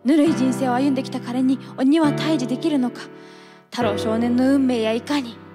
ぬるい人生を歩んできた彼に鬼は退治できるのか。太郎少年の運命やいかに。